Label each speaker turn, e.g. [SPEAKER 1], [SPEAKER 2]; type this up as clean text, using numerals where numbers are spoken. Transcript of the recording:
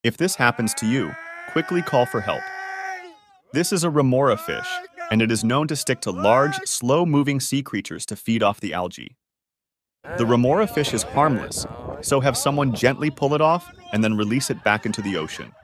[SPEAKER 1] If this happens to you, quickly call for help. This is a remora fish, and it is known to stick to large, slow-moving sea creatures to feed off the algae. The remora fish is harmless, so have someone gently pull it off and then release it back into the ocean.